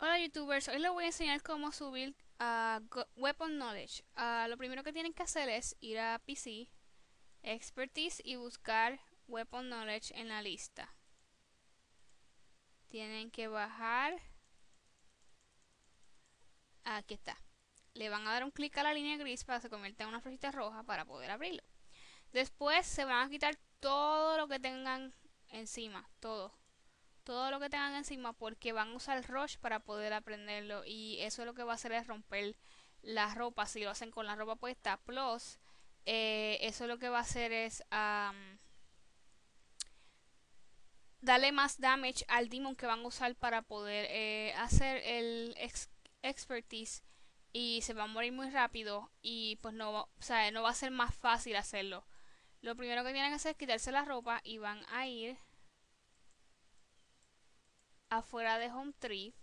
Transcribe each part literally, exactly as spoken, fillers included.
Hola YouTubers, hoy les voy a enseñar cómo subir a Weapon Knowledge. Uh, lo primero que tienen que hacer es ir a P C, Expertise y buscar Weapon Knowledge en la lista. Tienen que bajar. Aquí está. Le van a dar un clic a la línea gris para que se convierta en una flechita roja para poder abrirlo. Después se van a quitar todo lo que tengan encima, todo. Todo lo que tengan encima porque van a usar Rush para poder aprenderlo y eso lo que va a hacer es romper la ropa si lo hacen con la ropa puesta. Plus, eh, eso lo que va a hacer es um, darle más damage al demon que van a usar para poder eh, hacer el ex expertise y se va a morir muy rápido y pues no, o sea, no va a ser más fácil hacerlo. Lo primero que tienen que hacer es quitarse la ropa y van a ir afuera de Home Tree.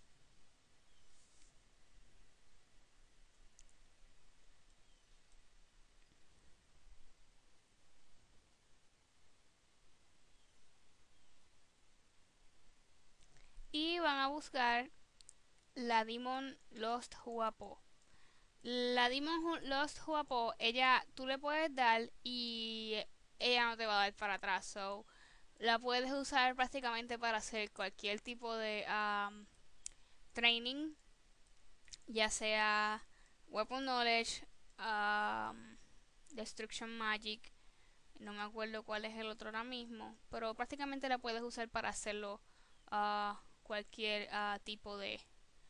Y van a buscar la Demon Lost Huapo. La Demon Lost Huapo, ella, tú le puedes dar y ella no te va a dar para atrás. So, la puedes usar prácticamente para hacer cualquier tipo de um, training, ya sea Weapon Knowledge, um, Destruction Magic, no me acuerdo cuál es el otro ahora mismo, pero prácticamente la puedes usar para hacerlo uh, cualquier uh, tipo de,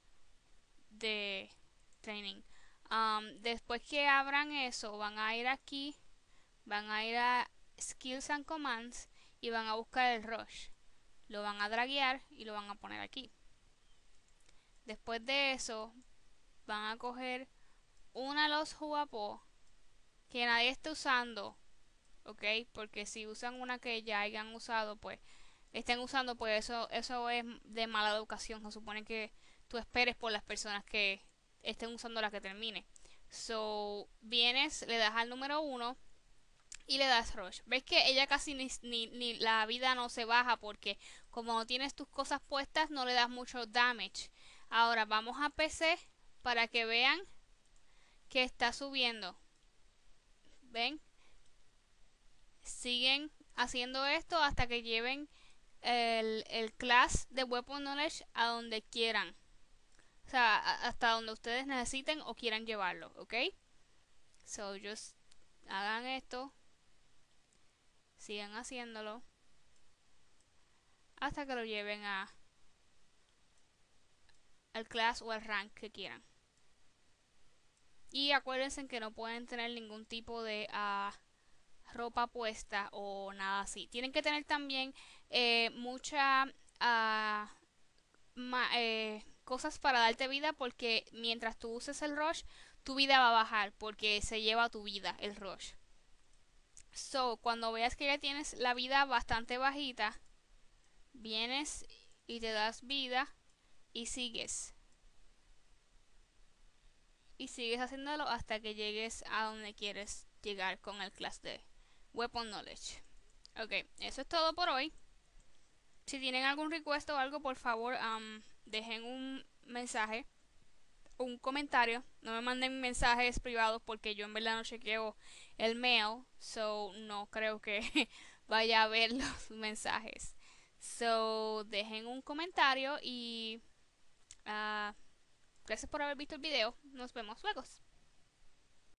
de training. Um, después que abran eso, van a ir aquí, van a ir a Skills and Commands y van a buscar el Rush. Lo van a draguear y lo van a poner aquí. Después de eso, van a coger una los Huapo que nadie esté usando, ¿ok? Porque si usan una que ya hayan usado, pues estén usando, pues eso, eso es de mala educación. Se supone que tú esperes por las personas que estén usando la que termine. So, vienes, le das al número uno y le das rush. ¿Ves que ella casi ni, ni, ni la vida no se baja porque como no tienes tus cosas puestas no le das mucho damage? Ahora vamos a P C para que vean que está subiendo. ¿Ven? Siguen haciendo esto hasta que lleven el, el class de Weapon Knowledge a donde quieran. O sea, hasta donde ustedes necesiten o quieran llevarlo, ¿ok? So, just hagan esto, sigan haciéndolo hasta que lo lleven a al class o al rank que quieran. Y acuérdense que no pueden tener ningún tipo de uh, ropa puesta o nada así. Tienen que tener también eh, mucha uh, ma, eh, cosas para darte vida porque mientras tú uses el rush, tu vida va a bajar porque se lleva tu vida el rush. So, cuando veas que ya tienes la vida bastante bajita, vienes y te das vida y sigues. Y sigues haciéndolo hasta que llegues a donde quieres llegar con el class de Weapon Knowledge. Ok, eso es todo por hoy. Si tienen algún request o algo, por favor, um, dejen un mensaje, un comentario. No me manden mensajes privados porque yo en verdad no chequeo el mail. So, no creo que vaya a ver los mensajes. So, dejen un comentario y uh, gracias por haber visto el video. Nos vemos luego.